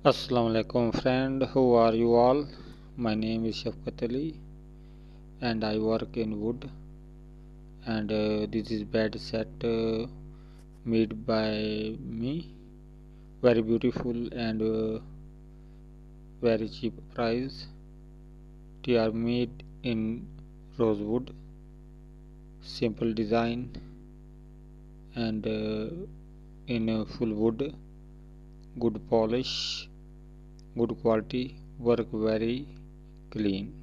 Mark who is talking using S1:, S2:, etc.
S1: Assalamu alaikum friend, how are you all? My name is Shafqat Ali and I work in wood, and this is bed set made by me, very beautiful and very cheap price. They are made in rosewood, simple design and in full wood, good polish, good quality, work very clean.